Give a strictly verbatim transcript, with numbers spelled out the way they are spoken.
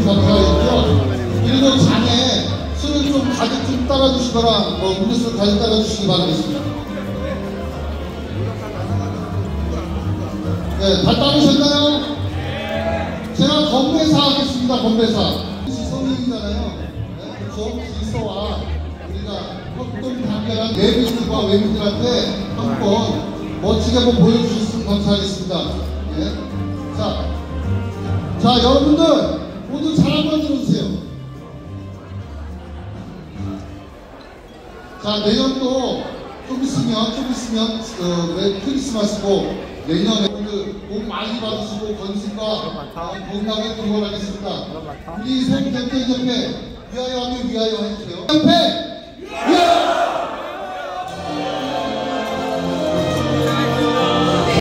해주시면 감사하겠고요. 그리고 잔에 술을 좀 가득 좀 따라주시거나 뭐 음료수를 가득 따라주시기 바라겠습니다. 네, 다 따르셨나요? 제가 건배사 하겠습니다. 건배사. 지성인이잖아요. 네, 그렇죠? 질서와 우리가 협동단결한 외국인과 외국인들한테 한번 멋지게 한번 보여주셨으면 감사하겠습니다. 네. 자, 자 여러분들 모두 잘 한번 들어주세요. 자, 내년도 좀 있으면 좀 있으면 어, 크리스마스고 내년에 오늘 복 많이 받으시고 건승과 건강에 기원하겠습니다. 우리 성대표협회 위하여 하면 위하여 해주세요. 협회